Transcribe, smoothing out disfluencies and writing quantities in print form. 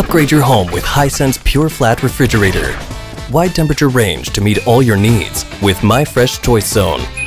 Upgrade your home with Hisense PureFlat refrigerator. Wide temperature range to meet all your needs with My Fresh Choice Zone.